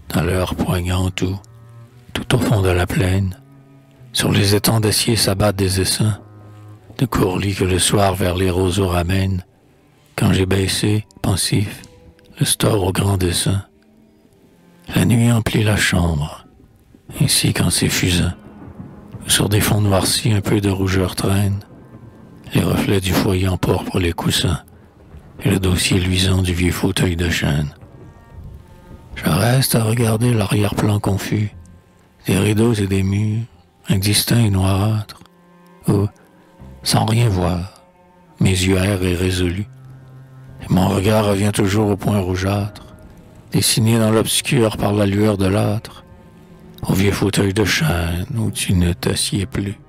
dans l'heure poignante où, tout au fond de la plaine, sur les étangs d'acier s'abattent des essaims, de courts lits que le soir vers les roseaux ramènent, quand j'ai baissé, pensif, le store au grand dessin. La nuit emplit la chambre, ainsi qu'en s'effusant, sur des fonds noircis un peu de rougeur traîne, les reflets du foyer emportent les coussins et le dossier luisant du vieux fauteuil de chêne. Je reste à regarder l'arrière-plan confus, des rideaux et des murs, indistincts et noirâtres, où, sans rien voir, mes yeux errent et résolus, et mon regard revient toujours au point rougeâtre, dessiné dans l'obscur par la lueur de l'âtre, au vieux fauteuil de chêne où tu ne t'assieds plus.